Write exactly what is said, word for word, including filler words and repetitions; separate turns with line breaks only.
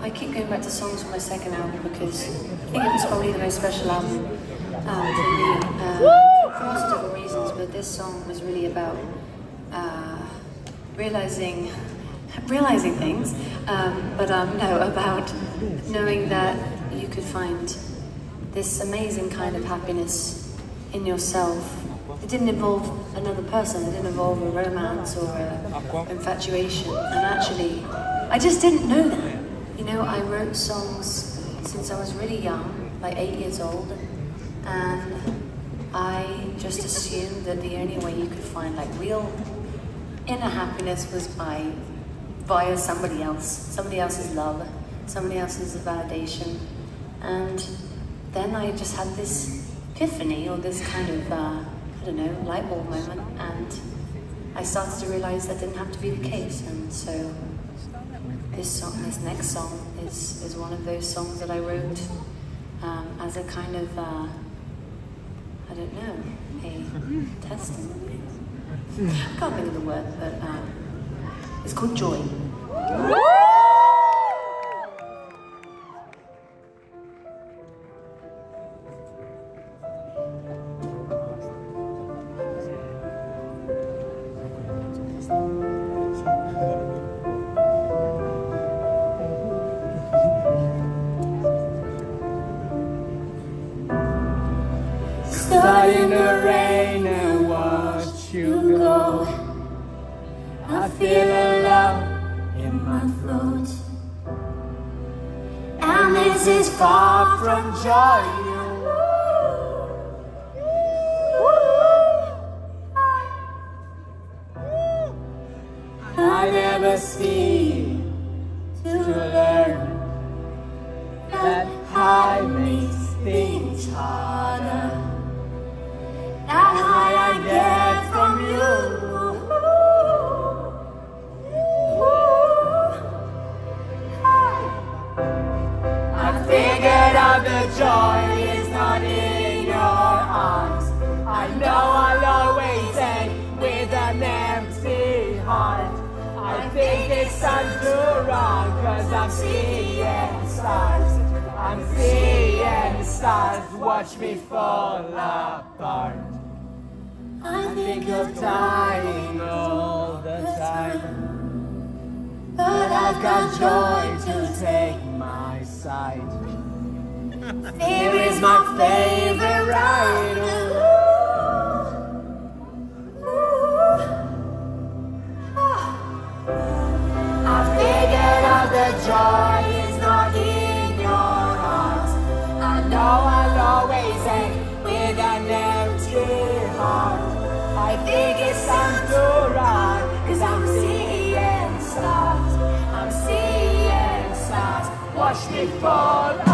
I keep going back to songs from my second album because I think it was probably the most special album um, for me, um, for lots of different reasons, but this song was really about uh, realizing, realizing things, um, but um, no, about knowing that you could find this amazing kind of happiness in yourself. It didn't involve another person, it didn't involve a romance or a infatuation, and actually, I just didn't know that. You know, I wrote songs since I was really young, like eight years old, and I just assumed that the only way you could find like real inner happiness was by via somebody else, somebody else's love, somebody else's validation. And then I just had this epiphany, or this kind of, uh, I don't know, light bulb moment, and I started to realize that didn't have to be the case. And so this song, this next song, is, is one of those songs that I wrote um, as a kind of, uh, I don't know, a testimony. I can't think of the word, but um, it's called Joy.
Stuck in the rain and watch you go. I feel a love in my throat, and this is far from joy. I never see to learn that high makes things harder. That high I get from you. I figured out the joy is not in your arms. I know I'll always end with an empty heart. I think it's time to run, cause I'm seeing stars. I'm seeing stars, watch me fall apart. I think of dying all the time, but I've got joy to take my side. Fear is my favorite ride. I figured out the joy is not in your arms. I know I'll always end with an empty heart. I think it's time to run, cause I'm seeing stars. I'm seeing stars, watch me fall